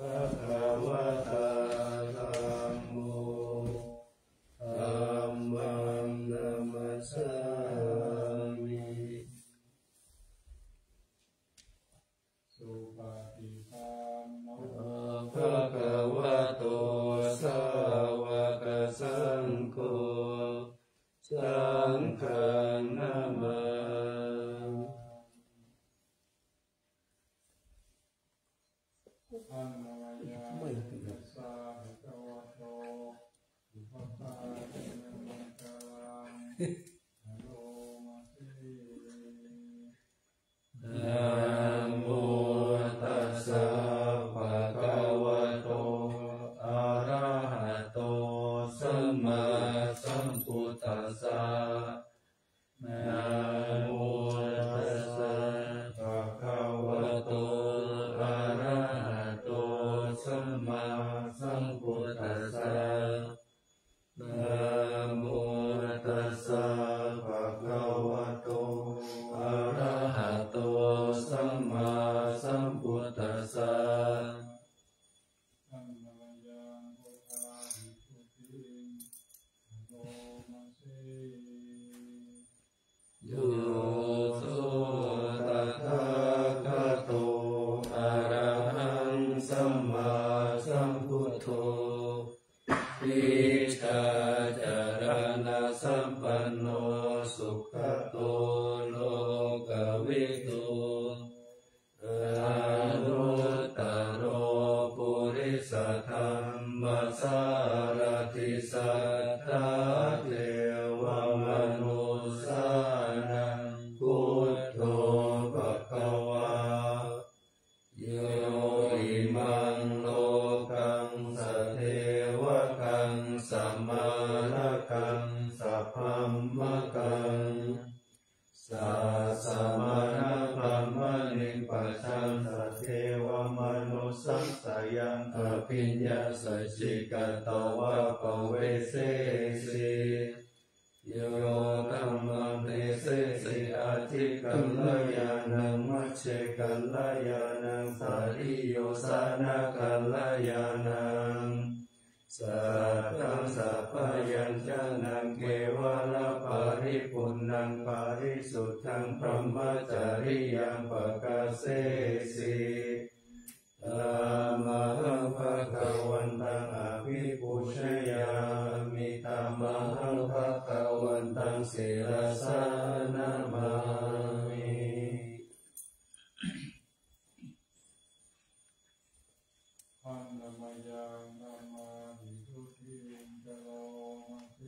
ะคะวะตาธัมโมธัมมังนัมมัสสามิสุปฏิปันโนภะคะวะโตสาวกสังโฆสังฆังนะมาไม่เป็นไรนะโมตัสสะภะคะวะโตอะระหะโตสัมมาสัมพุทธัสสะนะโมตัสสะภะคะวะโตอะระหะโตสัมมาสัมพุทธัสสะนะโมตัสสะภะคะวะโตอะระหะโตสัมมาสัมพุทธัสสะโยโสตถาคโตอะระหังสัมมาสัมพุทโธวิชาจารณะสัมปันโนสุขโตโลกวิทูอนุตตโรปุริสธรรมสารถิสัทธาเทวมนุสานังพุทโธภควาโยอิมังโลกังสเทวกังสัมมาระกังสัพพัมมะกังสัสมานะธัมมนิปะชังสเทวมนุสังสยังอภิญญาสัจจิกตวะปเวเสสิโยธัมมังเทเสสิอาทิกัลยาณังมัชเชกัลยาณังสาริโยสานะกัลยาณังสัพพังสัพพยัญชนะเกวะละปะริปุณณังปะริสุทธังพรหมจาริยังปะกาเสสิธัมมังภะคะวันตังอภิปูชยามิธัมมังภะคะวันตังศิรสานะมามิอันนมยังนามาหิทุติกะโลมาสิ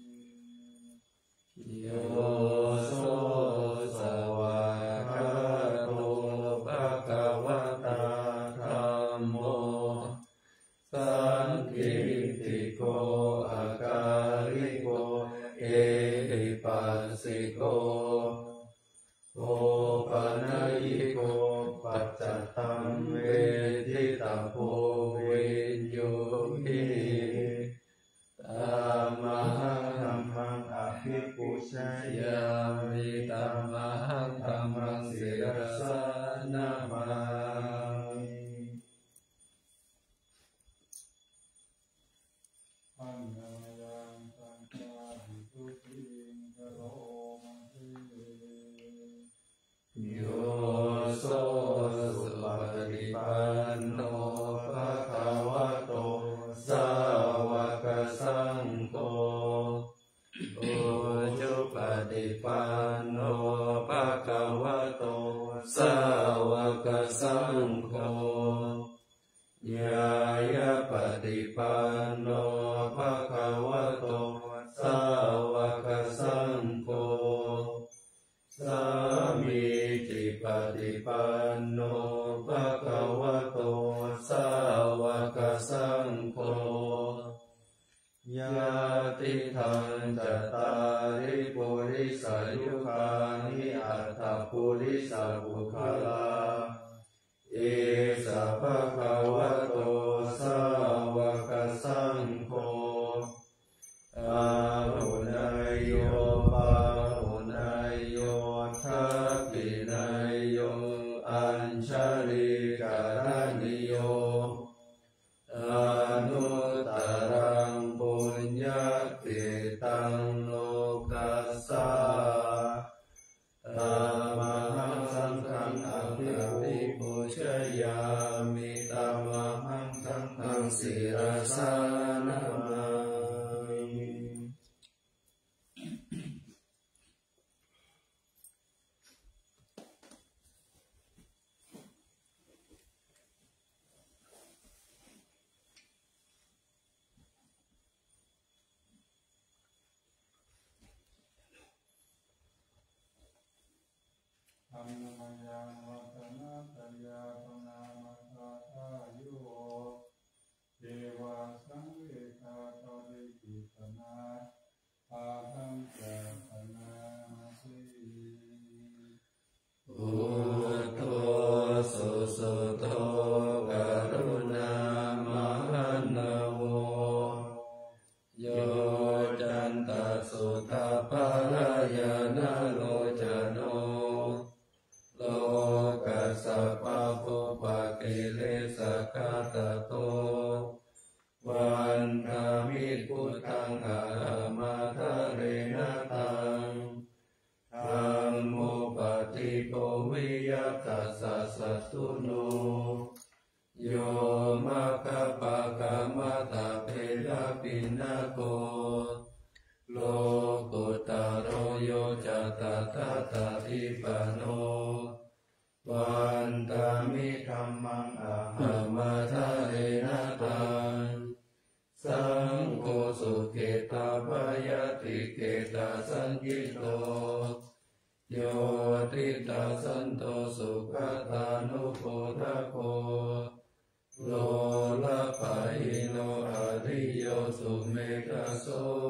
โยโสสวากขาโตภะคะวะตาธัมโมสันทิฏฐิโกอาการิโกเอหิปัสสิโกโอปนัยโกปัจจตังเวทิตาโพวิญโยหิธัมมังธัมมังอภิปุชยามิธัมมังธัมมังศิรสานะมามิอันนายังสังฆาหิทุติกะโลมาสิโยโสสุปฏิปันโนภะคะวะโตสาวกสังโฆโอจุปฏิปันโนภะคะวะโตสาวกสังโฆญาญาปฏิปันโนภะคะวะโตสาวกสังโฆสามีจิปฏิปันโนภะคะวะโตสาวกสังโฆญาติทันจตาริปุริสายุคานิอัตถปุริสบุคลาเอสะภะคะวะโตสาวกสังโฆอาหุนายโยปาหุนายโยทัพพินายโยอัญชลิการณิโยนุตตรังปุญญติตังโลกัสสะธัมมังสังฆังอภิปูชยามิธัมมังสังฆังศิรสานะมามิธัมมยังวัฒนะตยาปนามัสสะทายุโอเทวาสังเวคาตอริกิตนาอาหังจักขณาสิพุทโธสุสุโธกรุณามหันนะโวโยจันตสุตาภายานะโลจโนโลกัสสะปะปุปะกิเลสกาตโตวันธามิพุทธังอะมาทะเรนะตังธัมโมปฏิโกวิยัตตัสสะสัตตุโนโยมะคะปะกะมะตะเพลปินะโกโลกุตโรโยจัตตะตะทิปโนวันตามิธัมมังอะหังมาทะเรนะตังสังโฆสุเกตาปยติเกตาสังกิโตโยติตาสันโตสุขตานุโพธโคโลละปะหิโนอริโยสุเมฆโส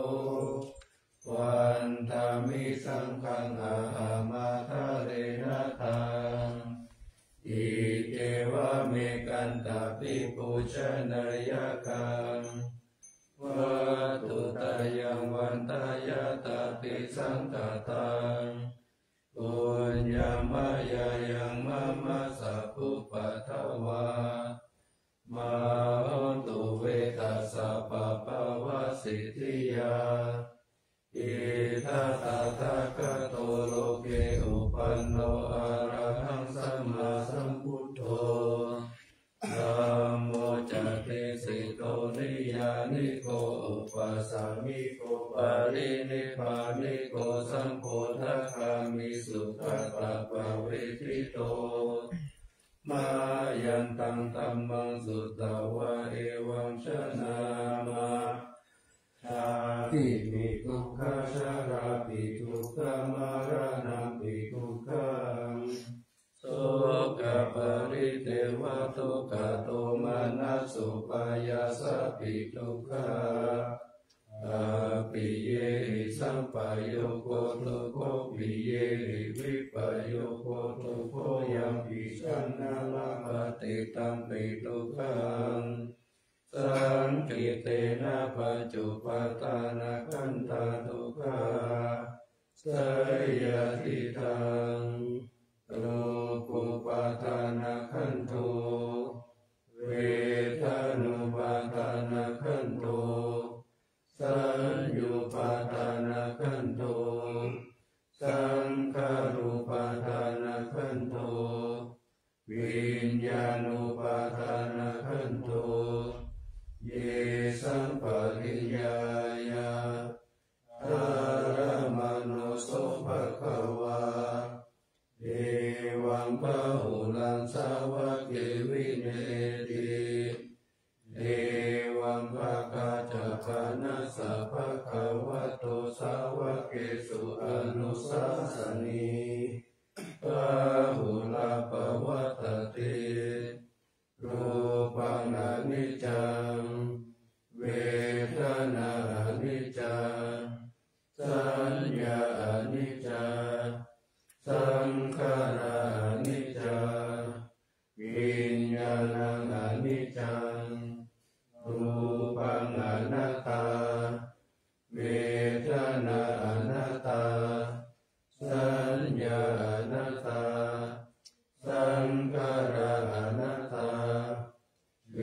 วันธามิสังฆังอะมาทะเรนะตังอิเกวะเมกันตาปิปุชนายกังวัตุตายังวันตายาตาปิสังฆตังปุญญามายายังมะมะสัพพุปัทวามาหุนตุเวทัสสะปะปะวะสิทธิยาอิทัตถะคะโตโลเกอุปันโนอะระหังสัมมาสัมพุทโธธัมโมจักขิสิโตนิยานิโกอุปัสสามิโกปารินิพพานิโกสัมโพธิคามิสุขตาภเวทิโตมายันตังธัมมังสุตตวะเอวังชนะมาชาติปิทุกขชาราปิทุกขมรณะปิทุกขังโสกปริเทวะทุกขโทมานัสสุปายาสปิทุกขาอาปิเยหิสัมปโยโกทุโกปิเยหิวิปโยโกทุโกยัมปิชันนาลาปฏิตัมปิทุกขังสังกิเตนะปัจจุปทานะขันธาทุกขาสยติทังรูปุปทานะขันโทเวทนุปทานะขันโทสัญญูปทานะขันโทสังขารุปทานะขันโทวิญญาณุปทานะขันโทเยสัมปริยายาอารมโนโสภะคะวาเอวังพะหุลังสาวะเกวิเนติเอวังภะคะจะพานะสัพพะคะวะโตสาวะเกสุอนุสาสนีพะหุลาภวัตติรูปังอนิจจังเวทนาอนิจจังสัญญาอนิจจังสังขารอนิจจังวิญญาณังอนิจจังรูปังอนัตตาเวทนาอนัตตาสัญญาอนัตตาสังขารอนัตตาวิญ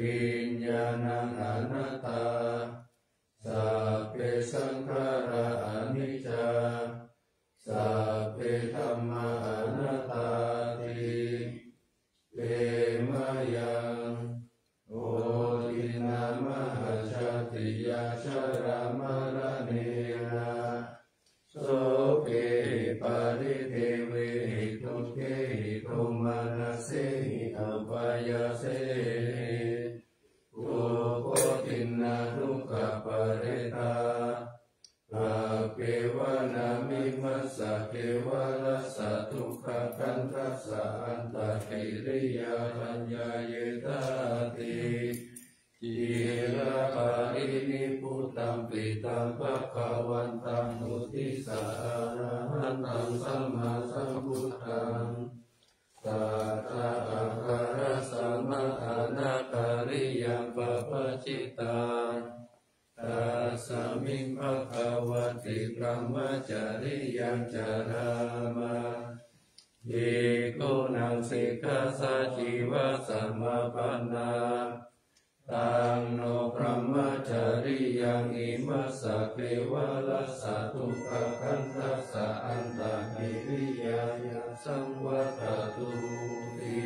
ญญาณังอนัตตาสัพเพสังขาราอนิจจาสัพเพธัมมาอนัตตาติเตมะยังโอทินามหัจจติยาชรามรเนนะโสเกปาริเทเวหิทุเกหิโทมานัสเสหิอัปปายาเสโกโคตินาทุกขปะเรตาอาเกวานามิมัสสะเกวาลัสสะทุกขคันทัสสะอันตกิริยาปัญญาเยตาติจิระปารินิพุตัมปิตังภะคะวันตังอุทิสาระหันตังสัมมาสัมพุทธังสัทธะอาคาระสัมมาอานาการิยังปะปะจิตังตัสสะมิงภะคะวะติพระมจาริยังจารามาเยโกนังสิกขาสัจจิวะสัมมาปันนาตังโนพระมจาริยังอิมัสสะเกวะลัสสะทุกขคันทัสสะอันตกิริยายาสังวัตตุติ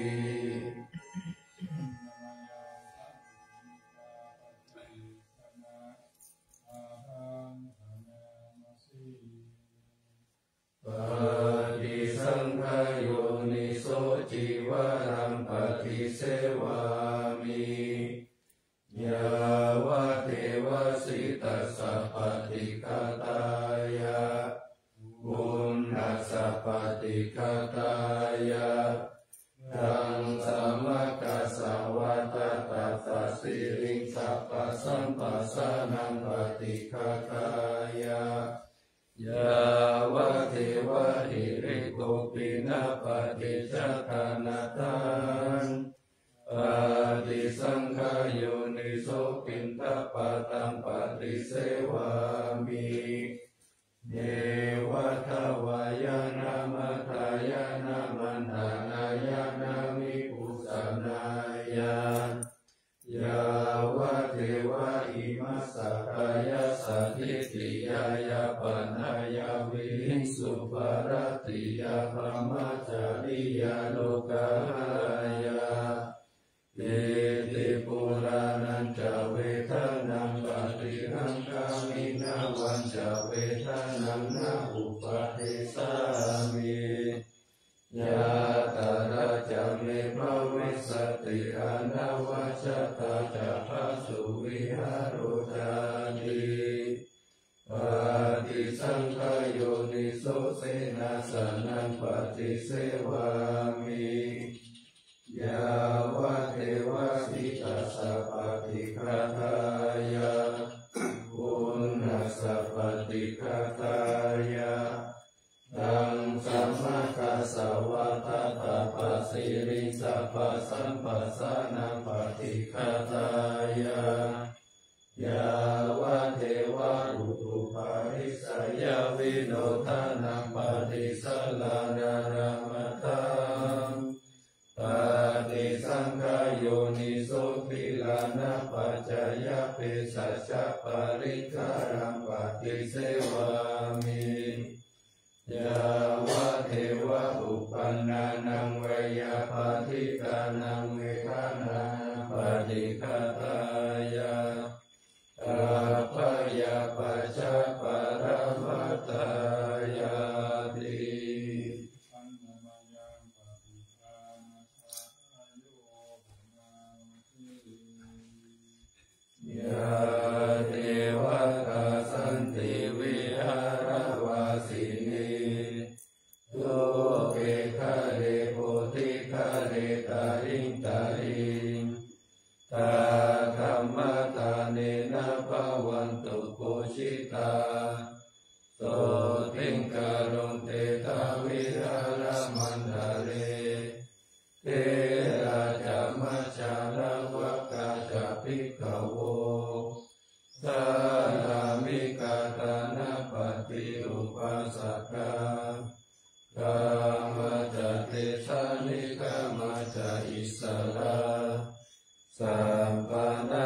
ปฏิสังขโยนิโสจิวารังปฏิเสวามิยาวะเทวสิตัสสะปฏิฆาตายะบุญนัสสะปฏิฆาตายะตังสัมมากัสสะวัตตะตัสสิริงสัพพะสัมปัสสะนังปฏิฆาตายะยาวะเทวะหิริโกปินะปฏิจจทานาตังปฏิสังขโยนิโสปินทปะตังปฏิเสวามิเนวะทวายานามัทายานามันตานายานามิปุสนายายาวะเทวะอิมัสสะกายสัทธิติยายาปนายาวิสุปารติยาพระมจาริยาโลกายาเยติปุรานันจะเวทนังปฏิหังคามินาวันจะเวทนังนาอุปาเทสามิยาตาราจะเมภเวสติอานาวัชตาจะพาสุวิหารุจาติปฏิสังขโยนิโสเสนาสนังปฏิเสวามิยาวะเทวะสิตัสสะปฏิฆาตายะบุญนัสสะปฏิฆาตายะตังสัมมากัสสะวะตตะปัสสิริสัพพะสัมปัสสะนังปฏิฆาตายะยาวะเทวะอุตุภาริสยาวิโนทานังปฏิสัลลานารามตังปฏิสังขโยนิโสปิลานะปัจจยเปสัจจปริฆารังปฏิเสวามิยาวะเทวะอุปันนานังเวยาปาทิกานังเวทานังปฏิฆาตายะอาภยาปัจจปารมัตตายาติยาเทวตาสันติวิหารวาสินีโตเกคะเรโพธิคะเรตาริงตาริงตาธรรมตาเนนะภวันตุโกชิตาโสติงกโรเตตาวิหารมันทะเรเทราจามัจจาระวะกาจาภิกขโวสารามิกาตานาปฏิอุปัสสกากามจเตสานิกามาจอิสระสัมปนา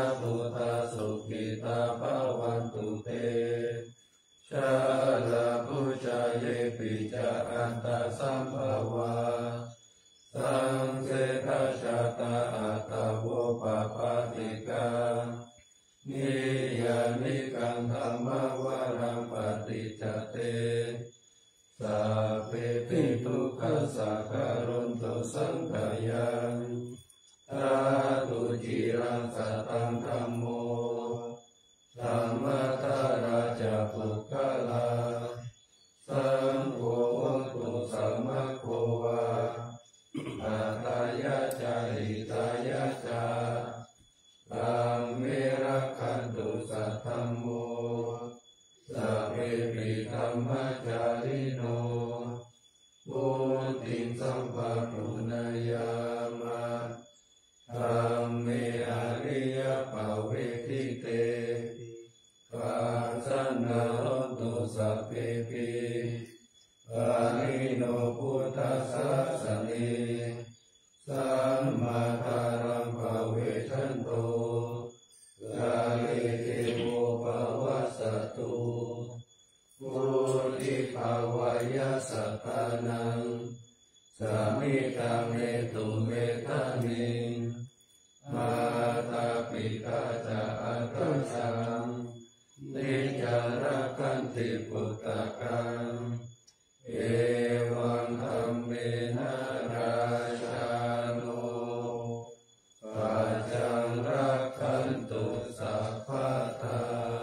นิยานิกังธรรมวารังปฏิจจเตสัพเพปิทุกขัสสะกะโรนตุสังขยังธาตุจิรังสัตตังธัมโมธัมมทาราจาปุคลาสังโฆตุสัมมาโควาอาตายะจาริตายะจาตังเมระคันตุสัทธัมโมสัพเพปิธัมมจาริโนบุติสัมปะปุณยามะธัมเมอริยปเวทิเตปัสสนาโหตุสัพเพปิปานิโนพุทธัสสะสะเนสัมมาทารังภเวทันโตกาเลเทโวภวัสสตุปุริภาวายาสัตตานังสามิตาเมตุเมตานิมาตาปิตาจาอัตสังนิจาระคันติปุตตะกังเอวังธัมเมนะราชาโนปัจจังรักขันตุสัพพทา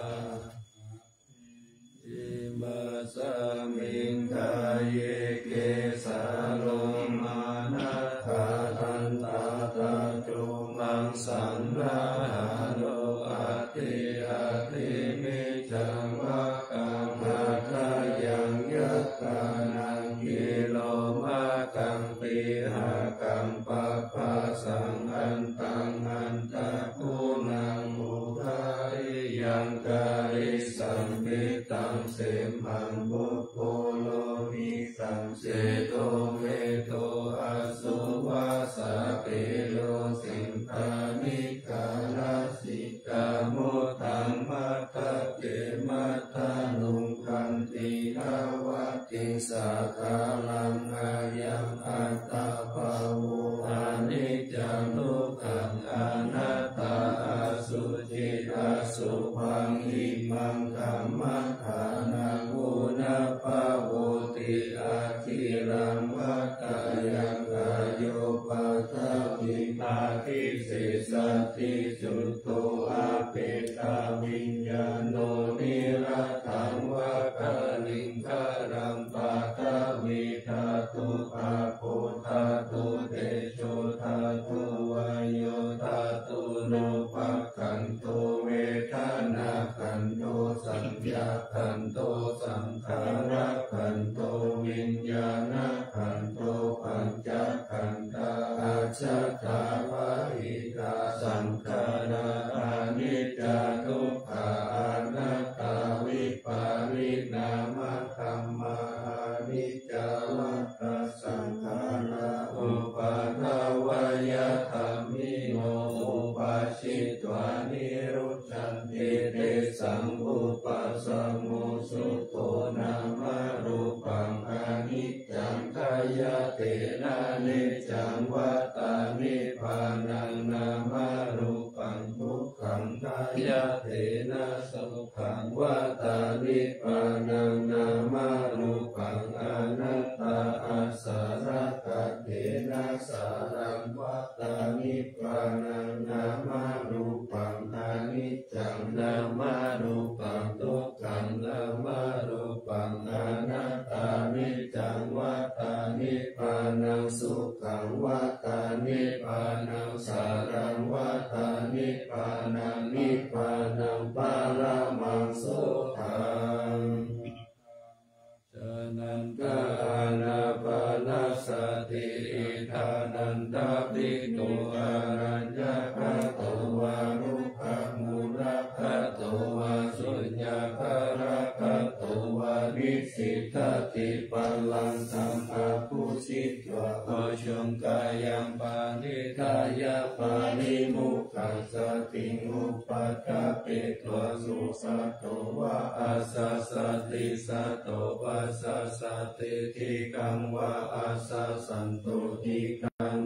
อิมาสมิงกายเยเกสาโลมานะธาทันตาตาจุมังสันนาหาโลอาติอาติมิจังวะกังอาคายังยัตตานังกิโลมากังปิหากังปะปะสังอันตังอันตะกุนังมุทาริยังการิสัมปิตังเสมังบุพโพโลหิสังเสโตเวโตอสุวาสะเปโลสิงคานิกาลสิกามุตังมัตตะเกมัตตานุคันตินาวติสาคาลังอายังอัตตาภาวุอานิจจังทุกขังอนัตตาอสุจิอสุภังอิมังคัมมัฏฐานังอุณภาโวติอาคิรังวัตตายังกายโยปัสสวิอาทิเสสติจุตโตอาเปตาวิญญาโนนิรัตถังวะกะลิงคารังปาตาวิทาตุภาโพธาตุเตโชธาตุวายโยธาตุโนภคันโตเวทนาคันโตสัญญาคันโตสังขารคันโตวิญญาณคันโตปัญจขันธาอาชัตถาวาหิตาสังขาราอานิจจทุกขาอนัตตาวิปาริณามธัมมาอานิจจวัฏฏสังขาราอุปาทวยธรรมิโนอุปาชิตวานิรุจจันติเตสังอุปสมมุสุโตนามารูปังอานิจจังกายเตนะนิจจังวัตตานิพพานังนามารูปังทุกขังกายเตนะสุขังวัตตานิพพานังนามารูปังอนัตตาอาสารกเตนะสารังวัตตานิพพานังนามารูปังอนิจจังนามารูปังทุกขังนามารูปังอนัตตานิจจังวัตตานิพพานังสุขังวัตตานิพพานังสารังวัตตานิพพานังนิพพานังปารามังสุขังฉะนั้นกานาปานาสติอิทานันตปิตุอารัญญาคโตวารุขมูลคโตวาสุญญาคาระคโตวานิสิตติปัลลังสัมภพุสิตวะโอชงกายังปานิกายะปานิมุขังสติอุปัฏฐะเปตัวสุสัตโตวะอาสัสสติสัตโตปัสสะสติทิกังวะอาสัสสันตุทิกังอัสส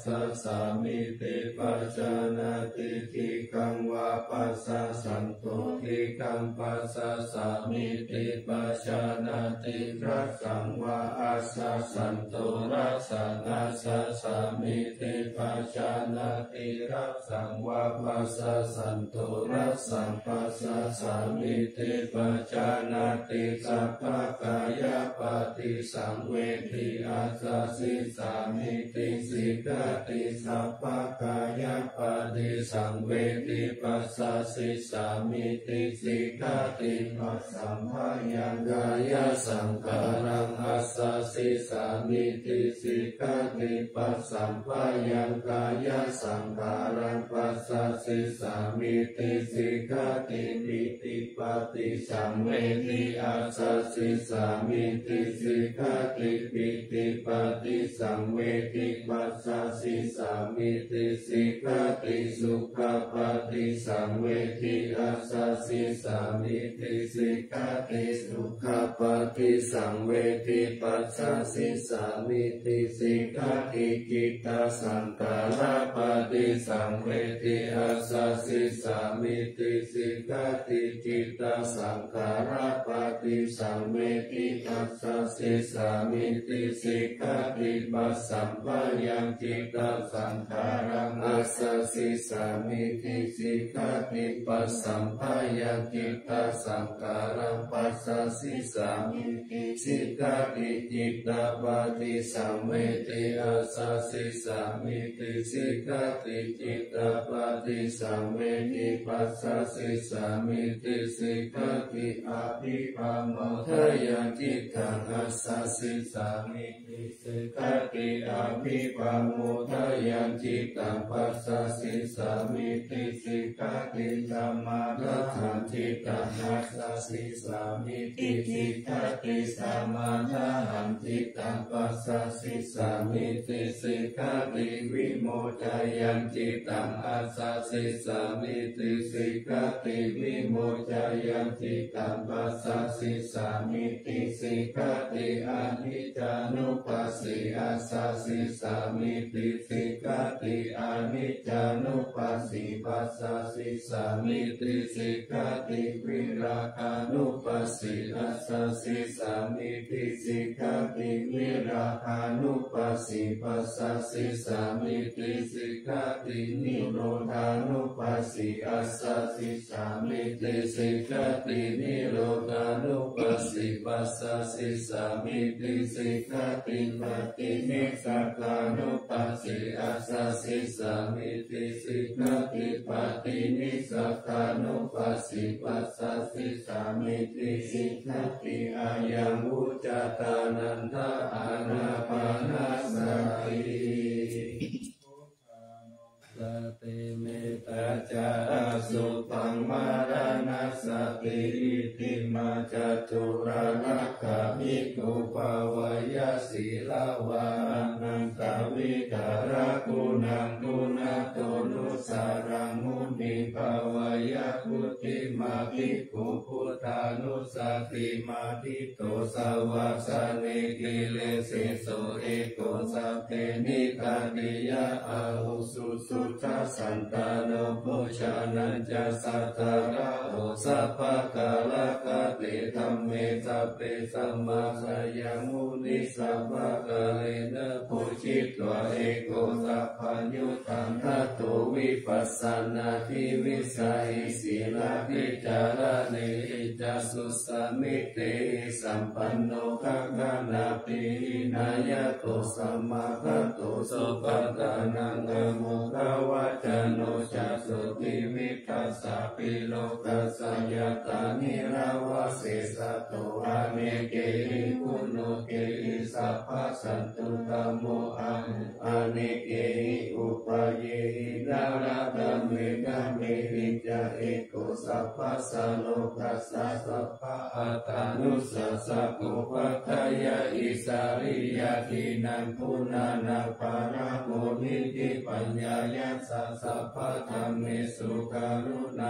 ะสามิติปัจจานาติทิกังวาปัสสะสันตุทิกังปัสสะสามิติปัจจานาติรัสสังวาอัสสะสันตุรัสสังอัสสะสามิติปัจจานาติรัสสังวาปัสสะสันตุรัสสังปัสสะสามิติปัจจานาติสัพพกายปฏิสังเวทิอาสาสิสามิติสิกติสัพพกายปฏิสังเวทิปัสสะสิสามิติสิกติปัสสัมภายังกายสังขารังอัสสะสิสามิติสิกติปัสสัมภายังกายสังขารังปัสสะสิสามิติสิกติปิติปฏิสังเวทิอาสาสิสามิติสิกติปิติปฏิสังเวทิปัสสะสิสามิติสิกติสุขปฏิสังเวทิอาสาสิสามิติสิกติสุขปฏิสังเวทิปัสสะสิสามิติสิกติจิตตสังขารปฏิสังเวทิอาสาสิสามิติสิกติจิตตสังขารปฏิสังเวทิปัสสะสิสามิติสิกติปัสสัมภายังจิตตสังขารังอัสสะสิสามิติสิกติปัสสัมภายังจิตตสังขารังปัสสะสิสามิติสิกติจิตตปฏิสังเวทิอาสสะสิสามิติสิกติจิตตปฏิสังเวทิปัสสะสิสามิติสิกติอภิปัมโมทะยังจิตตังอัสสะสิสามิติสิกติอภิปัมโมทะยังจิตตังปัสสะสิสามิติสิกติธัมมาทัฏฐานจิตตังอัสสะสิสามิติสิกติสัมมาทัฏฐานจิตตังปัสสะสิสามิติสิกติวิโมทะยังจิตตังอัสสะสิสามิติสิกติวิโมทะยังจิตตังปัสสะสิสามิติสิกติอนิจจานุปัสสิอัสสะสิสามิติสิกติอนิจจานุปัสสิปัสสะสิสามิติสิกติวิราคานุปัสสิอัสสะสิสามิติสิกติวิราคานุปัสสิปัสสะสิสามิติสิกตินิโรธานุปัสสิอัสสะสิสามิติสิกตินิโรธานุปัสสิปัสสะสิสามิติสิกติปฏินิสกานุปัสสิอัสสะสิสามิติสิกติปฏินิสกานุปัสสิปัสสะสิสามิติสิกติอายังอุจจตานันทาอานาปานาสติสติเมตตาจาสุปังมารานาสติอิติมาจตุรานักขามิกุปาวายสีลาวานันตวิการกุณังกุณโตนุสารังมุนิภาวายพุทธิมาภิกขุพุทธานุสติมาทิโตสาวาสานิกิเลสิโสเอโกสัพเพนิกาติยะอาหุสุสุทัสสันตาโนโภชานัญจสัทธาระโหสัพพะกาลกติธัมเมสัพเพสัมมาสยังมุนิสัพพะกาเลนะภูชิตวะเอโกสัพพัญญุตังทัตโตวิปัสสนาทิวิสัยสีลาภิจารเนจัสสุสมิเตสัมปันโนกังกนาปินายโกสัมมาทัตโตสุปัฏฐานังอโมทวะจโนจัสสุติวิปัสสะปิโลกัสสยตานิราวะเสสะโตอะเนเกหิคุณโนเกหิสัพพะสันตุธัมโมอะเนเกหิอุปาเยหินาราธัมเมธัมเมหิจาเอโกสัพพะสะโลกัสสะสัพพะอัตตานุสัสสะโกภัตถยะอิสาริยะทินังพุนานาปาราโมนิติปัญญายัสสะสัพพะธัมเมสุการุณา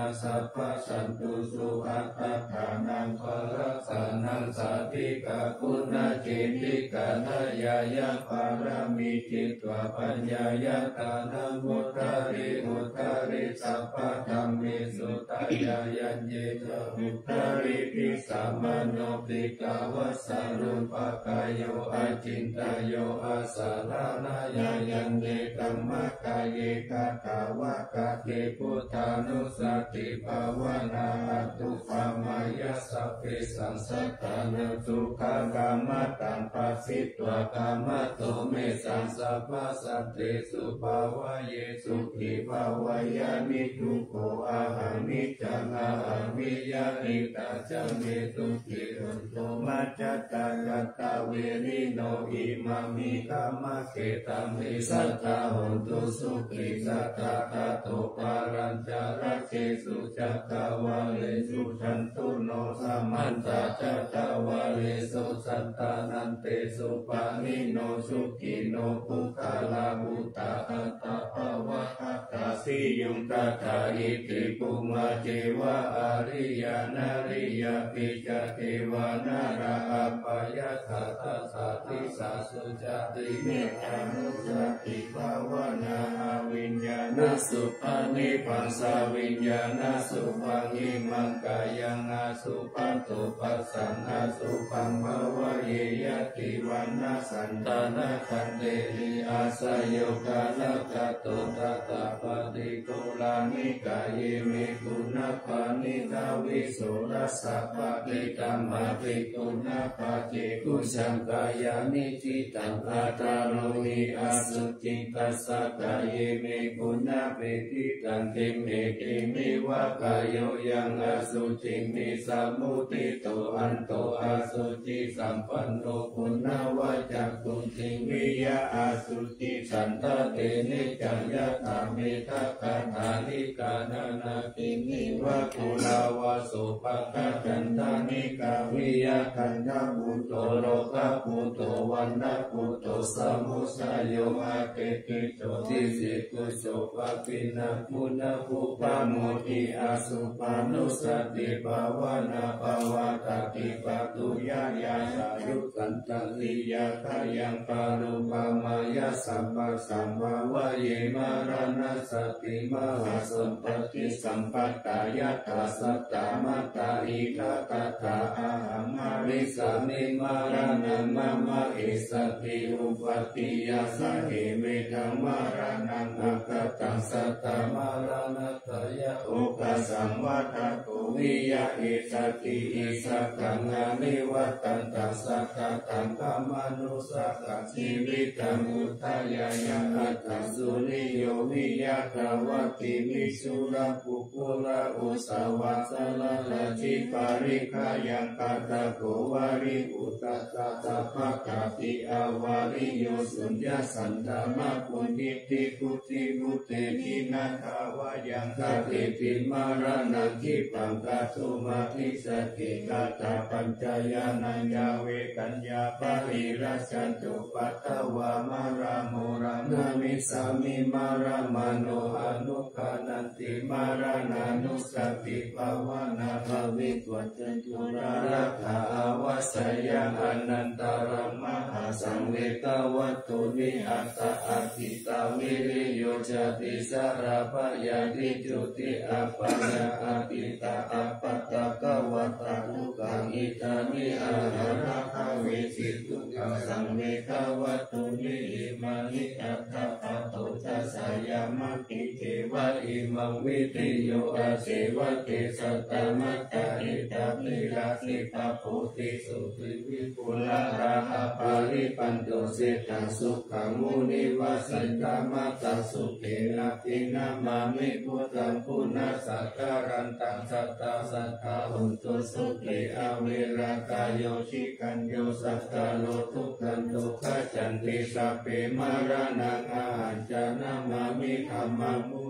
สัพพสันตุสุอัตถานังภรักษานังสาธิกาคุณาจิติกาทายายะปารามิจิตวปัญญายะตานังมุตาริสัพพธรรมิสุตายายัญเยจะมุตาริปิสัมมโนปิกาวสัรรุปกายโยอาจินตโยอาสารานายายัญเยกัมมะกายเยกะตาวะกะเทพุทธานุสติภาวนาตุปามายะสัพเพสังสัตตานังสุขังกามัตตังปัสสิตวะกามัตโตเมสังสัพพะสัตเตสุภาวะเยสุขิภาวายานิทุโกอาหังนิจังอาหังวิยานิตาจังเมตุขิรุโตมัจจตากตาเวริโนอิมามิกามะเกตัมมิสัตตาหนตุสุขิสัตตาคาโตปารัญจาระเกสุจักขวาเลสุชันตุโนสัมมันตาจักขวาเลสุสัตตานันเตสุปานิโนสุขิโนปุคาลาบุตตาอัตตาภวะอัตตาสิยุงตถาอิติปุมาเจวะอาริยานาริยาปิจเทวานาราอัปปายาคาตาสาธิสาสุจติเมตตานุสติภาวนาวิญญาณสุปานิปัสสาวิญญาณสุปังอิมังกายังอาสุปันตุปัสสังอาสุปังภวะเยยติวันนาสันตานาคันเตหิอาสยโยกาลกะโตตตาปฏิโกลานิกายเมกุณปานิทาวิโสรัสสะปฏิตัมมาภิกุณปาเจกุสังกายานิจิตังอาตาโลหิอาสุจิตัสสะกายเมกุณเปติตังคิเมคิมิวะกายโยยังอาสุจิมิสัมมุติโตอันโตอาสุจิสัมปันโนคุณาวะจักขุทิวิยะอาสุจิสันตเตนิจังยะตาเมทะคาถานิกานานาคินิวะกุลาวะโสภะกะจันทานิกาวิยะคันธะปุโตโรคะปุโตวันนะปุโตสัมมุสโยอาเกติโตทิสิกุโสภะปินะปุณะปุปะโมทิอาสุปานุสติภาวนาภาวตติปัตุยะยาสายุสันตลิยะทายังปารุปามายะสัมปัสสัมภาวะเยมารานะสติมหาสัมปติสัมปัตตายะตาสัตตามัตตาอิทัตตาอาหังมาริสามิมารานังมะมะเอสติอุปติยาสะเหเมธังมารานังอะกตังสัตตามารานะตายะโอกสัมวัฏโกวิยะเอสติอิสักขังอานิวัตตันตัสสะกะตังกามานุสักขะชีวิตังอุทายายะอัตตสุริโยวิยะกาวติมิสุระปุปุระอุสาวาสละละจิปาริกายังกาตะโกวาริอุตตะตะภะกะติอาวาริโยสุญญาสันตามะปุณิติพุติมุเตทินาทาวายังกะเตติมารานังคิปังกะสุมาทิสติกาตาปัญจายานัญญาเวกัญญาปาริรัสสันตุปัตตวามาราโมรานามิสามิมารามาโนอนุคานันติมารานานุสติภาวนาภวิตวัจตุรารักขาอวัสยังอนันตารมหาสังเวกวัตตุนิอัตตะอภิตาวิริโยจติสารพยาติจุติอัปปยาอภิตาอัปปตะกวัตตะทุกังอิตานิอาหาระภเวสิตุกังสังเวกวัตตุนิอิมานิอัตตะปะโตทัสสยามะกิเทวะอิมังวิติโยอาเสวะเกสัตตมัตตะอิตาปิลาสิปะโพติสุติวิปุลาราหะปาริปันโตเสตังสุขังมุนิวาสันตมัตตะสุเขนะปินะมามิพุทธังพุทธสักการันตังสัตตาสัตตาหุนตุสุเขอเวรากายโยชิกัญโยสัตตาโลทุกขันตุขจันติสัพเพมารานังอาหันจานามามิธัมมังมุนิรา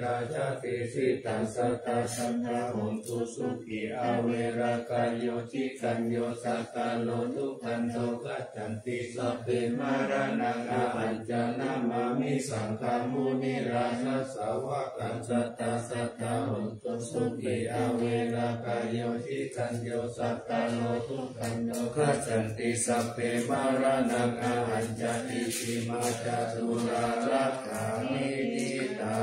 าชาติสิตังสัตตสัทธาโหตุสุขีอาเวรากายโยจิกันโยสัตตาโลทุขันโตกัจจันติสัพเพมารานังอาอัญจานามามิสังฆามุนิราชสาวกังสัตตสัทธาโหตุสุขีอาเวรากายโยจิกันโยสัตตาโลทุขันโตกัจจันติสัพเพมารานังอาอัญจาติสิมาจาตุรารักขามินิตา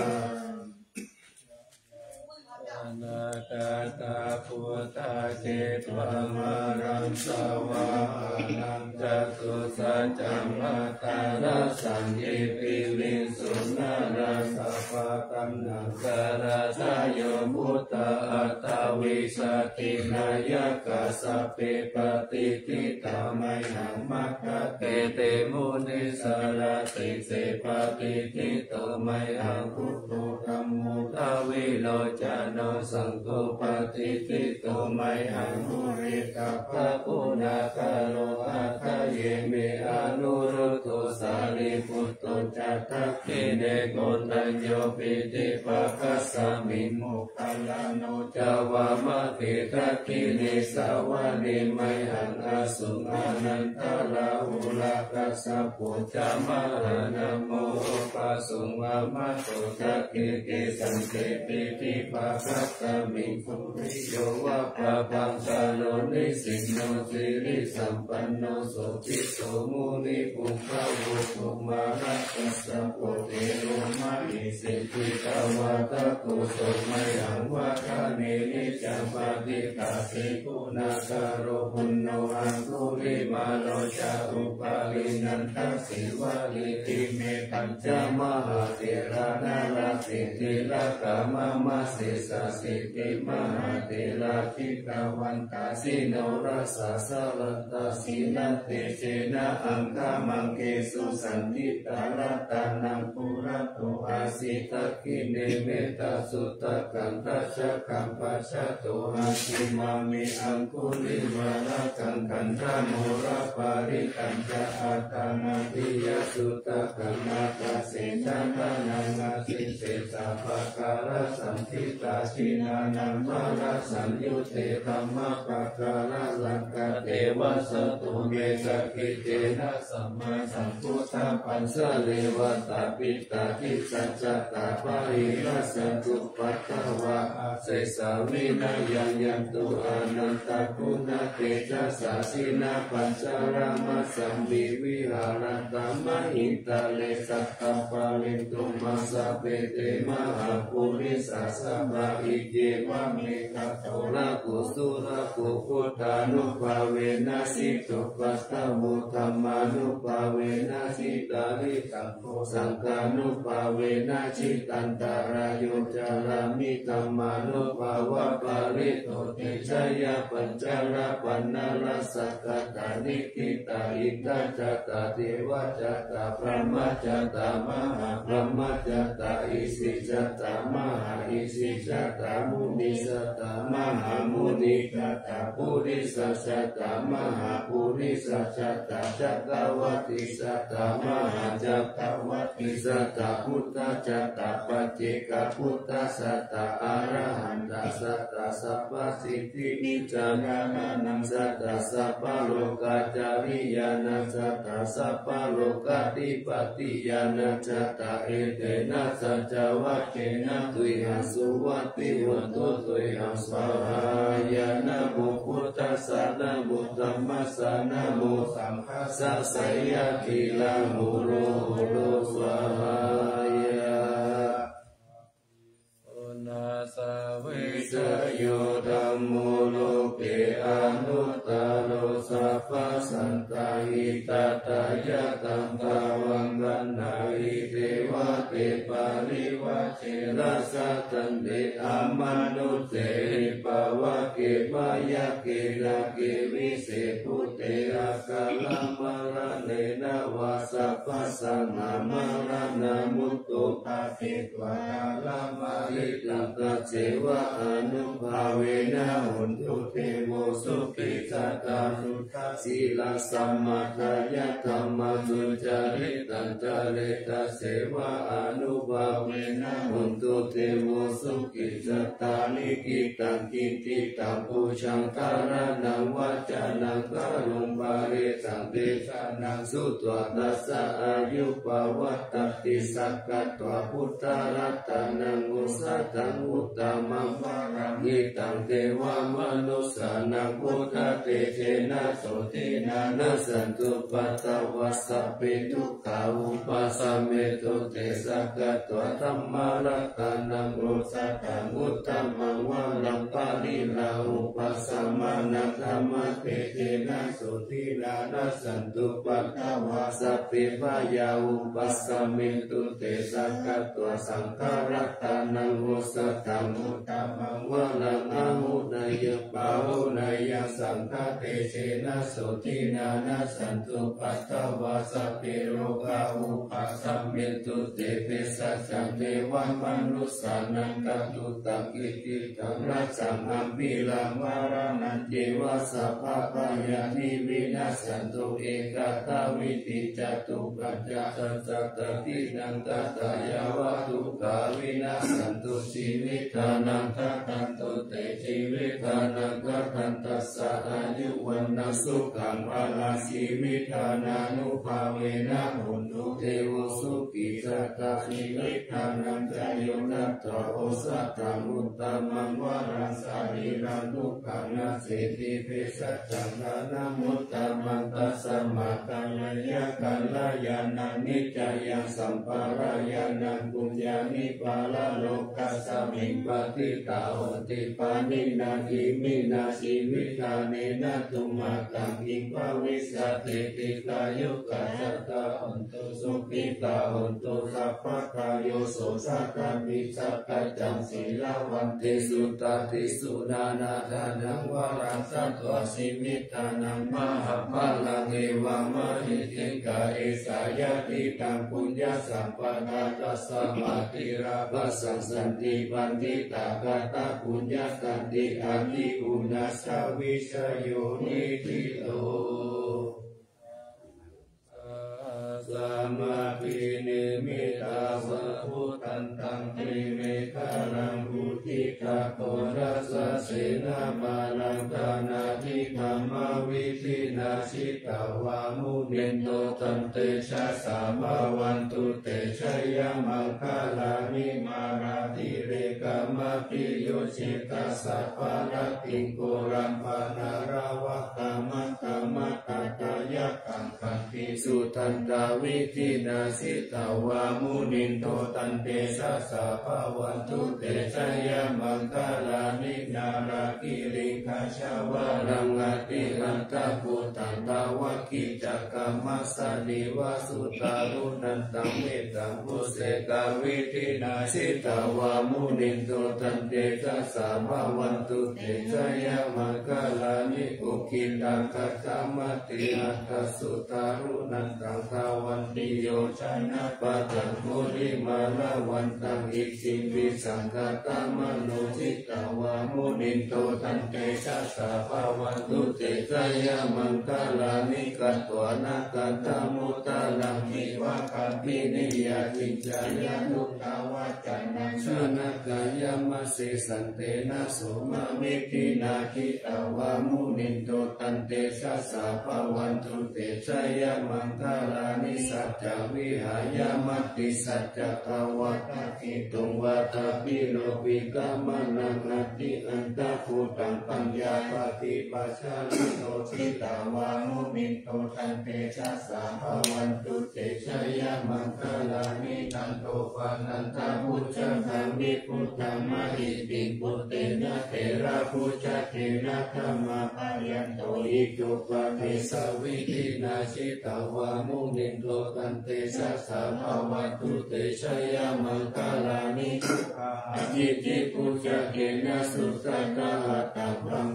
อนาคาตาพุทธาเจตวามารังสวานังจัตุสัจจัมมาตาราสังยิปิวิสุนาราสัพพะกัมนังกราชโยมุตตะอัตตวิสตินายกะสัพเพปฏิทิตามัยหังมัคคะเตเตมุนิสารติเสปฏิทิโตมัยหังพุทโธธัมโมทวิโลจโนสังโฆปฏิทิโตมัยหังมุริกะภะปุณาคาโลอัตถเยเมอนุรุตโตสารีปุตโตจัตถัคคิเนโกตัญโยปิติภะคัสสมิโมคคัลลาโนจาวามะเถทัคคิเนสาวะเนมัยหังอสุมานันตราหุลากัสสะปุจจามหานะโมปัสสุมามะโตทัคคิเกสันเตปิติภะคัสสมิภูริโยวะปะปังชาโนนิสิโนสิริสัมปันโนโสภิโสมุนิปุพพะโวตุมารัสสะโพเทโรมะอิสิทิตาวะตะกุโสมะยังวะคะเนนิจัมปะติตาสิกุณาคารโรปุณโนอังคุริมาโนจาอุปาลินันทสิวะลิติเมปัญจมหาเถระนาราสิทธิละกามะมะสิสาสิติมหาเถระทิกาวันตาสิโนรัสสะสรัตตาสินันเตเจนะอังคามังเกสุสันติตารัตานังปุระโตอาสิตะคิเนเมตาสุตตะกันตัชะกัมปัชชะโตอาสิมามิอังคุลิวะระกังกันธโมระปาริกัญจะอาตานาติยสุตตะกันนาคาเสนานานังอาสิเสสะภะการะสันติตาชินานังมาระสัญยุเตธัมมะปะการะลังกะเทวะสตุเมสกิเตนะสัมมาสัมพุทธะปัญสะเลวะตาปิตาทิสัจจตาปะหิรัสตุปัตตวะอาเสสาวินายังยันตุอานันตคุณเตชะสาสินาปัญจรามัสสัมบิวิหารันตามหิตาเลสัตตาปาลิตุมัสสะเปเตมหาปุริสัสสะบะอิเจวะเมฆะโตระกุสุระกุพุทธานุภาเวนะสิตุปัสสะมุธัมมานุภาเวนะสิตาริตังโพสังฆานุภาเวนะชิตันตารายโยจารามิธัมมานุภาวะปาริโตเตชะยะปัญจระปันนารัสสะกตานิทิตาอินทจัตตาเทวจัตตาพระมจัตตามหาพระมจัตตาอิสิจัตตามหาอิสิจัตตามุนิสัตตามหามุนิจัตตาปุริสัจจัตตามหาปุริสัจจัตตาจัตตวัตติสัตตามหาจัตตวัตติสัตตาพุทธจัตตาปัจเจกพุทธสัตตาอรหันตสัตตาสัพพสิทธินิจานานังสัตตาสัพพโลกาจาริยานังสัตตาสัพพโลกาธิปติยานังสัตตาเอเตนะสัจวัคเกนะตุยหังสุวัตติวันโตตุยหังสวายานะโมพุทธัสสะนะโมธัมมัสสะนะโมสังฆัสสะสยะกิลาโมโรโรสวายาโอนาสาวิสโยธัมโมโลเกอนุตตโรสัพพสันตาหิตตายะตังภาวังกันนาหิเทวะเตปาริวะเชระสัตตันเตอามานุเตปาวะเกมายะเกนะเกวิเศพุเตอะกาลามะระเนนะวาสัพพสังฆามะระนะมุตโตภะเทตวะลามะหิตังตัสเสวะอนุภาเวนะหุนตุเทโวสุขิสัตตาสุทัสสีลสัมมาทายะธรรมสุจริตันจเรตเสวะอนุภาเวนะหุนตุเทโวสุขิสัตตานิกิตังกิติตังปุชังคารนังวัจานังคารุงบาเรสังเดชานังสุตวะตัสสะอายุปวัตตติสักกัตตวะพุทธรัตนังอุสัตตังอุตตมังวารังหิตังเทวมนุสสานังพุทธเตเชนะโสตินานัสสันตุปัตตวัสสะเปทุกขาอุปัสสะเมตุเตสักกัตตวะธัมมารัตนังอุสัตตังอุตตมังวารังปาริลาอุปัสสะมานังธัมมะเตเชนะโสตินานัสสันตุปัตตวัสสะเปพายาอุปัสสะเมตุเตสักกัตตวะสังฆรัตนังอุสัตตังอุตตมังวารังอาหุนายะปาหุนายะสังฆเตเชนะโสตินานัสสันตุปัตตวัสสะเปโรกาอุปัสสะเมตุเตเปสัจจังเทวมนุสสานังกัตตุตังกิติตังรัสสังอัมพิลังวารานันเจวะสัพพะปายานิวินัสสันตุเอกตาวิติจตุปัจจะสัตตตินังตัตยาวะทุกขาวินัสสันตุชีวิตานังทัตันตุเตชีวิตานังกัตันตัสสะอายุวันนสุขังภาลาชีวิตานานุภาเวนะหุนตุเทวสุขิสัตตาชีวิตานังจโยนัตถะโอสัตตังอุตตมังวารังสารีรังทุกขังนาเสติเภสัจจังนานามุตตมังตัสสะมาตังยะกัลลายานังนิจจายังสัมปารายานังปุญญานิปาลโลกัสสมิงปฏิตาโหติปานินาอิมินาชีวิตาเนนะตุมาตังอิภวิสติติกายุกัสสตาอันตุสุขิตาอันตุสัพพะกายโยโสสัตตามิสัพพะจังสีลาวันเตสุตาติสุนานาทานังวารังสัตวสิมิตานังมหาภัลังเอวามหิติกาเอสายาติตังปุญญาสัมปนาตัสสะมาติราภัสสังสันติปันติตากาตาปุญญาสันติอาทิอุนัสสวิชโยนิทิโตสัมมาปินิมิตาสะพุตันตังตริเมฆารังพุทิกาโตรัสสะเสนามาลังกานาทิธรรมวิธินาชิตาวามุนินโตตันเตชะสาภาวันตุเตชะยะมังคาลานิมาราธิเรกามะปิโยชิตาสัพพะรติงโกรัมปนาราวะกามะกามะตตายะกังคันติสุทันตาวิธินาสิตาวามุนินโตตันเตชะสาภาวันตุเตชะยะมังคาลานินาราคิริกาชาวารังอติอันตะปุตตันตาวะกิจักกามัสสะนิวาสุตารุนันตังเมตังพุเสกาวิธินาสิตาวามุนินโตตันเตชะสาภาวันตุเตชะยะมังคาลานิโกกิตังกัจจามติอัตตสุตารุนันตังทาวันติโยชนะปัจจมุริมาลาวันตังอิสิวิสังฆตามโนจิตาวามุนินโตตันเตชะสาภาวันตุเตชะยะมังคาลานิกัตตวนากัตตมุตตาลังมิวะคัมปินิยาจิจายานุตาวัจจันนังชนะกายามะเสสันเตนะโสมะเมตินาคิตาวามุนินโตตันเตชะสาภาวันตุเตชะยะมังคาลานิสัจจวิหายามัตติสัจจตวัตติตุงวัตปิโลปิกามนังนัตติอันตะภูตังปัญญาปฏิปัชฌาลิโนทิตาวามุนินโตตันเตชะสาภาวันตุเตชะยะมังคาลานิตันโตปานันตาพุทธธัมมิพุทธัมมหิติปุตเตนะเถระพุทธเถระธรรมภายันโตอิจุปะเทสวิธินาชิตาวามุนินโตตันเตชะสาภาวันตุเตชะยะมังคาลานิจิติปุจจเกนะสุตตะหัตถะพรหมังวิ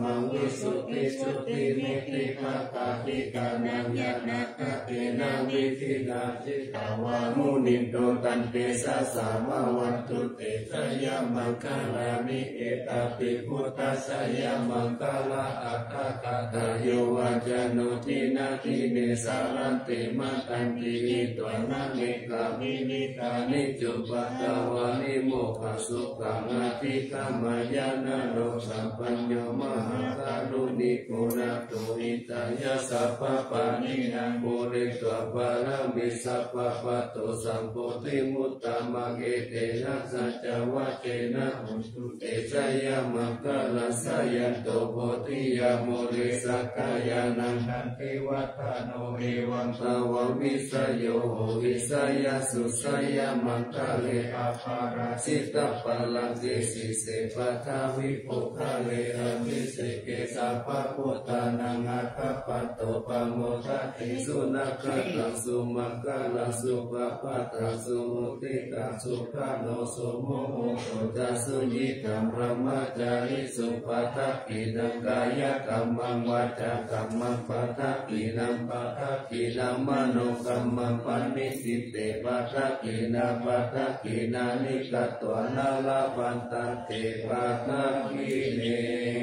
สุติสุตินิติภาคาติกานัญญาณาคเตนะวิธินาจิตาวามุนิโตตันเตสัสสาวะวันตุเตชยมังคลานิเอตาปิพุทธัสสยมังคลาอัตถกตาโยวัจโนทินาทิเนสารันติมาตันติอิตวนาเนกามินิตานิจุปัตตวานิโมขสุขังอธิกามายานะโรสัมปัญโยมหาการุณิโกนาโตอิตายะสัพพปานินังโพริตวปารามิสัพพปะโตสัมโพธิมุตตมะเกเตนะสัจวะเจนะอุตุเตชะยะมังคลัสสะยันโตโพธิยาโมริสักกายานังทันติวัฏโนเอวังตาววิสโยโหวิสยาสุสยามังคเลอาภาราสิตาปัลลังเกสิเสปัทาวิปุคเลอวิเสเกสัพพะพุทธานังอัคคปัตโตปโมทัติสุนักขังสุมังคลังสุปปัตตังสุมุติตังสุขโนสุโมโหตัสสุญิตังพระมจาริสุปัฏฐกินังกายกัมมังวาจากัมมังปัฏฐกินังปัฏฐกินังมโนกัมมังปณิสิเตปัฏฐกินาปัฏฐกินานิกัตตวนาลาปันตันเตปัฏฐกิเน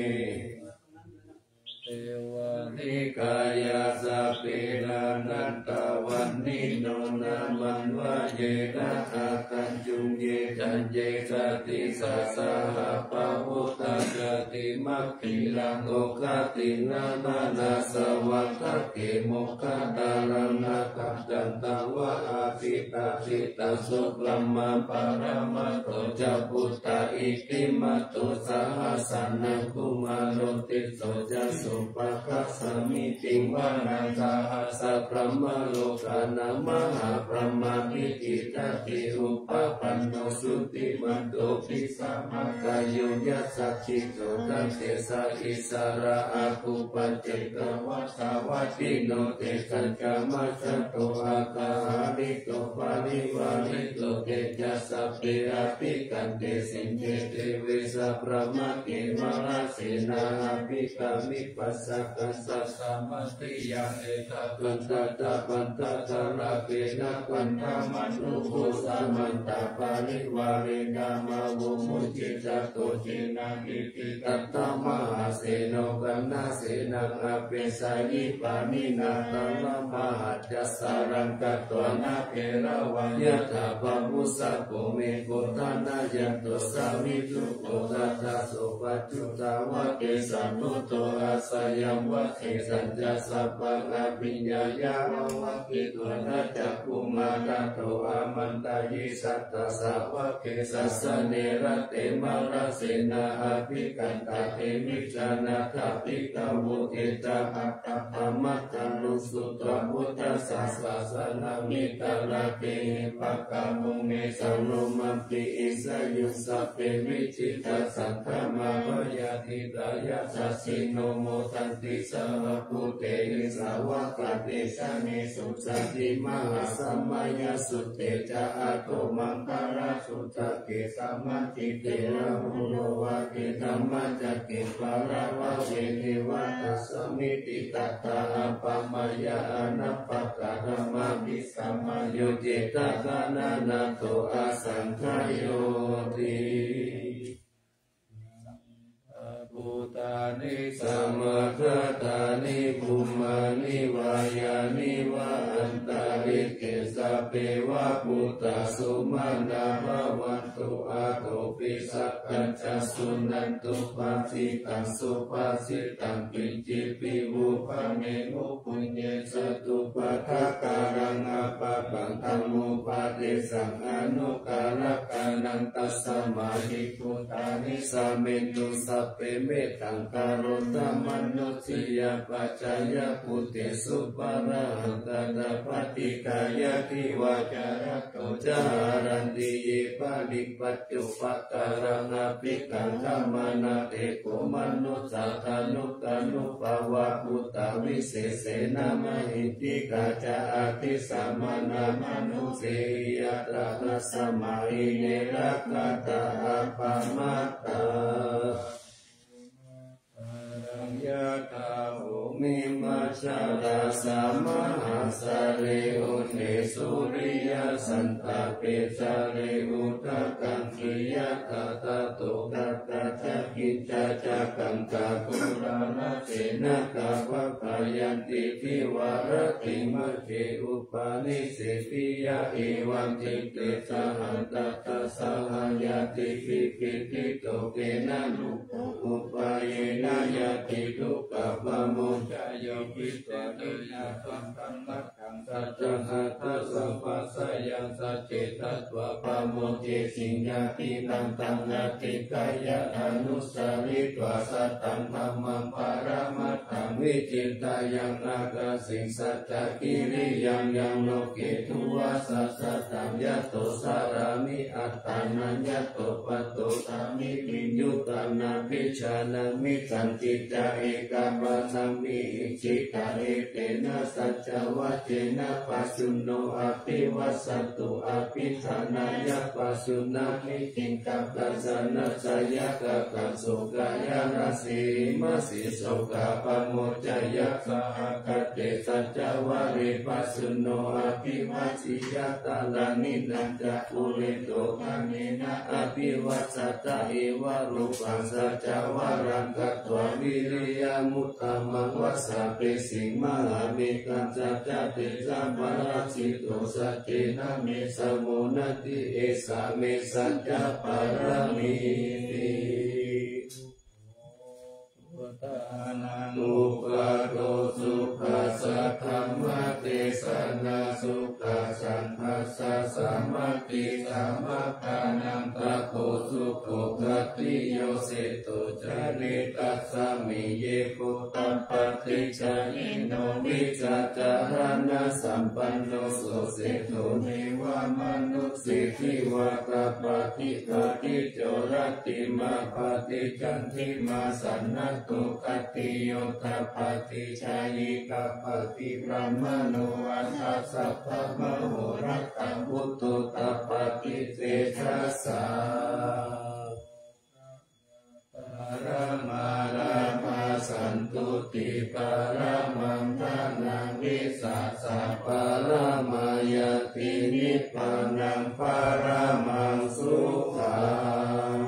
เทวานิกายาสัพเพนานันตวันนิโนนามันวะเยนะอาคันจุงเยจันเยสติสัสสะหะปะพุทธะสติมัคคิลังโอกาตินามานาสวัตตะเกโมกขตาลังนาคัจจันตังวะอาทิตาสิตาสุปลัมมาปารามัตโตจะพุทธะอิติมัตโตสหัสสนังคุมาโลติโสจะสุปะคัสสมิติวานังสหัสสะพรหมโลกานะมหาพรหมาภิกิตติอุปปันโนสุติมันโตปิสัมมาคายโยยัสสัจจิโตตัสเสสะอิสระอาภูปัจเจกวัสสาวัตติโนเตสัจจามัสสะโตอาคาหาริโตปาริวาริโตเตจัสสะเปอาภิกันเตสินเตเตเวสะพระมะเกมราเสนาอาภิกามิปัสสะกัสสะสามัตติยาเอตปันตะตะปันตะตะระเกนะปันธามัตตุโคสามันตะปาริวาเรนามะวุมุจิตโตเจนะอิติตัตตมหาเสโนกันนาเสนาอาเปสายิปานินาตังมหัจจสารังกัตตวนาเกระวังยะถาภะมุสะโกเมโกตานายันโตสามิตุโกตัสสะโสปัจจุตาวะเกสัมพุทโตอาสยัมวะเกสัญจสัพพะอภิญญายาวะกิตุนะจักขุมาตัตโตอามันตายิสัตตสาวะเกสัสสะเนระเตมะระเสนาอาภิกันตาเตมิจานาคาภิกาวุเอตาอัตตะปัมมัตตังลุสุตวะพุทธสัสสะนามิตาลาเกปะกามุเมสังโลมัมปิอิสยุสัพเพวิจิตาสังฆมาภยาติตายาสัสสิโนโมทันติสหภูเตนิสาวะกะเตชะเนสุสันติมหาสัมมาญสุเตจะอาโตมังคาราสุตะเกสัมมัติเตระหุโลวะเกธัมมัจจเกปะระวะเวเทวะตัสสมิติตัตตาอัปปมายาอนัปปะกะระมะภิสัมมาโยเจตกานานาโตอาสังขโยติภูตานิสัมมาคตานิภูมานิวายานิวะอันตาริเกสัพเพวะภูตาสุมาณาภวันตุอาโตปิสักกัจจสุนันตุปัสสิตังสุปัสสิตังปิจิปิวุปะเมมุปุญเยสตุปะทะการังอปะปังธัมโมปะเทสังอนุการะกานังตัสสมาหิภูตานิสัมเมตุสัพเพเมตังการุตมนุสิยปัจจายปุติสุปะระหังตตะปฏิกายติวาจาระโตจารันติเยปะลิปัจจุปะการังอภิกังธัมมานาเตโกมนุสัตานุตานุภาวะพุตตาวิเศษนามหิติกาจาอธิสัมมานามนุเสยตระสมัยเนรักตาปะมัตตา ยะชาตาสามหาสาเรอุเนสุริยสันตเปจาเรอุตกังคิยตาตาโตกัตตาจักขิจาจักขังกาคุรานะเสนะกาวะกายันติทิวารติมะเจอุปาณิเสปิยะเอวังจิเตสหันตตาสหายติปิปิติโตเกนะนุอุปายนะยติทุกขปะโมจโยปิตะนิยาสัมปันนักขังสัจจะหัตถะสัพพะสยังสัจเจตัตวะปะโมเจสิญญาติตังตังนาติกายะอนุสาริตวะสัตตังธัมมังปารมัตถังวิจิตายังอากาสิงสัจจกิริยังยังโลเกตุวาสัสสะตังยัตโตสารามิอัตตานัญญัตโตปัตโตสามิวิญญุตานาภิชานามิสันติจาเอกาปัสสัมมิอิจิตาเอเตนะสัจจวัจเจนะปัสสุโนอภิวัสสตุอภิธานายะปัสสุนามิจิงกัปปัสสนะสยะกะกัสโสกายานาสีมาสีโสกาปโมจยะสหกเตสัจจวะเรปัสสุโนอภิวัสิยะตาลานินันจะปุเรโตภาเนนะอภิวัสสตะเอวะรูปังสัจจวะรังกัตถววิริยมุตตมังวัสสะเปสิงมหาเมกัญจัจจเตสัมปะราชิโตสัจเจนะเมสโมนะติเอสะเมสัจจปารามิติอุปโตสุขัสสะธัมมะเทศนาสุขัสสันทัสสะสัมมติสัมมทานังตะโพสุโขคัตติโยเสตุจาริตัสสะมิเยปุตตปฏิจายิโนวิจัจจารณะสัมปันโนโสเสตุเนวามนุสิทธิวาตาปฏิปฏิโจรติมาปฏิจันทิมาสันนตุกัตติโยตปฏิชายิกาปฏิพรหมโนวัฏสัพพะมโหรัตพุทโตตปฏิเตชะสาปารมารามาสันตุติปารมังทานังวิสัสสะปารมายตินิพพานังปารมังสุขัง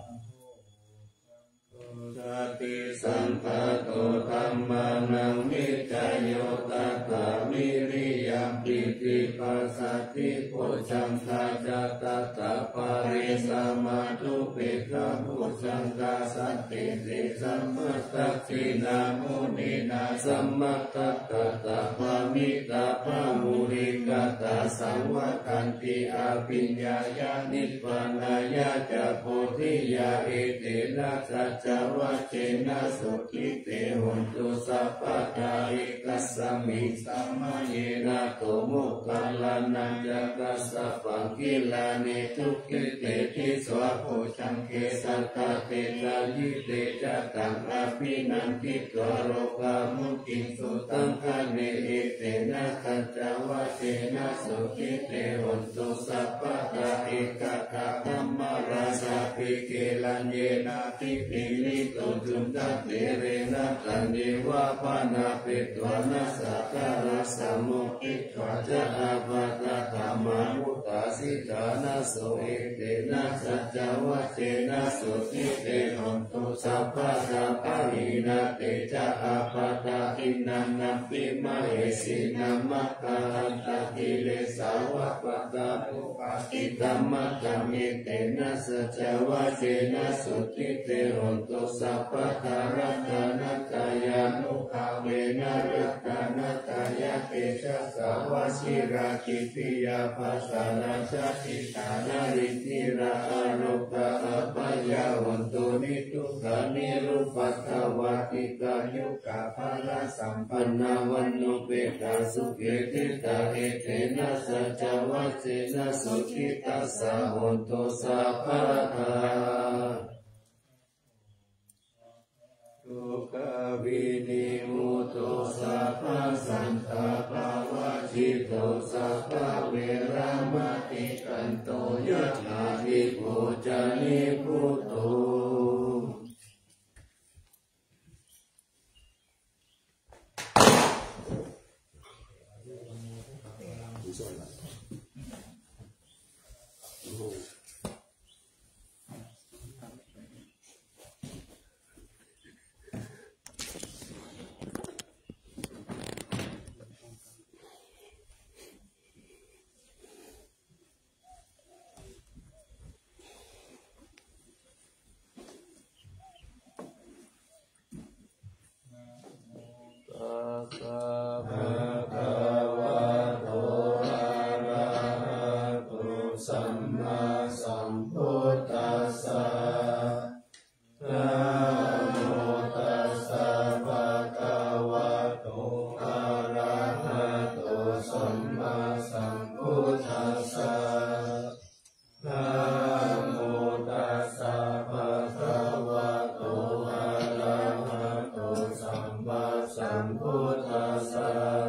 ติสันตโตธัมมานังมิจโยตัตถาวิริยัมปิติปัสสัทธิโพชังคาจัตตะปะเรสามาตุเปกะโพชังคาสัตติเตสัมมัตตัสินามุนีนาสัมมัตตัตตะภามิตาภามุริกตาสังวัตันติอาปิญญายานิพพานายาจะโพธิยาเอเตนะสัจจวัจเจนะสุขิเตหุนตุสัพพะทาเอกัสสมิสัมมาเยนะโตมุขคัลลานัญจะกัสสะปังกิลานิทุกขิเตทิสวะโพชังเกสัตตะเตจายิเตจะตังอภินันทิตวโรกามุกิสุตังคะเนเอเตนะสัจจวัจเจนะสุขิเตหุนตุสัพพะทาเอกคาธัมมาราสะภิเกลัญเยนะทิปิลิโตจุนตัตเตเรนะตันเดวะปานาเปตวานัสสะการะสมุอิทวะจะอาภัตธรรมามุตตาสิจานะโสเอเตนะสัจจวัจเจนะสุขิเตหุนตุสัพพะทาปะหินะเตจะอาภัตอินันนัมปิมะเหสินัมมะกะหันตะกิเลสาวะปะตาภุปะกิตัมมะกัมเมเตนะสัจจวัจเจนะสุขิเตหุนตุสัพพะทารัตนัตายานุภาเวนะรัตนัตายาเตชะสาวะชิราคิปิยาภาสาราชาติฐานาริติราอารุปะอัปปยาหุนตุนิทุกขานิรุปัตถวาติกายุกะภาลสัมปันนาวันโนเปตาสุเกติตาเอเตนะสัจจวัจเจนะสุขิตัสสะหุนตุสัพพะทาทุกขวินิมุตโตสัพพสันตภาวะจิตโตสัพพเวรมติกันโตยัตถานิโพจานิพุตโตส่วนละสัมมาสัมพุทธัสสะนะโมตัสสะภะคะวะโตอะระหะโตสัมมาสัมพุทธัสสะนะโมตัสสะภะคะวะโตอะระหะโตสัมมาสัมพุทธัสสะ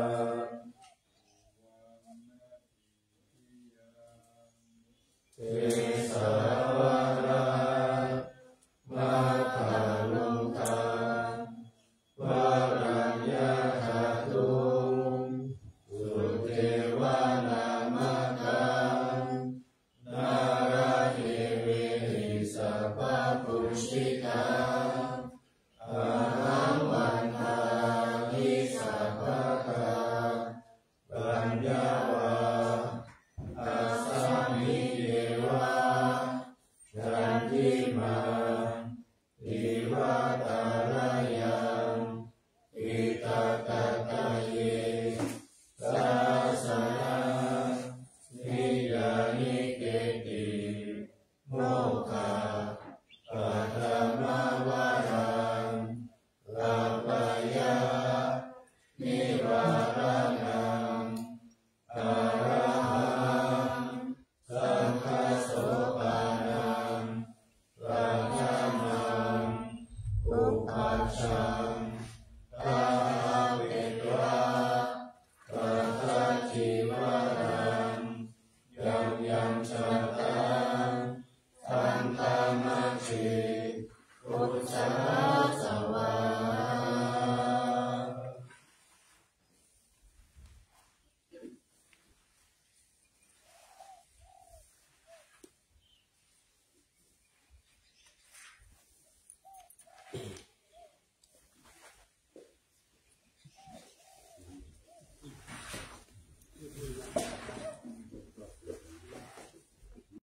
เอสาวะระมัคคาลุกังวะรัญญาคาตุงสุเทวะนามกังนาราเทเวหิสัพพปุชิตาอาหังวันทานิสัพพะทาปัญญาวาอาสามิเยวะยันติมาอิวะตารายังอิตาตะตะเยสาสนานิยานิเกติโมฆะปัตมาวารังลาภยะนิวารานังอาระหังสังฆโสปานังราชานังอุปัชฌังตาเวทวะปัจจจิวรังยังยังชันตังทันตามัชฌิพุทธา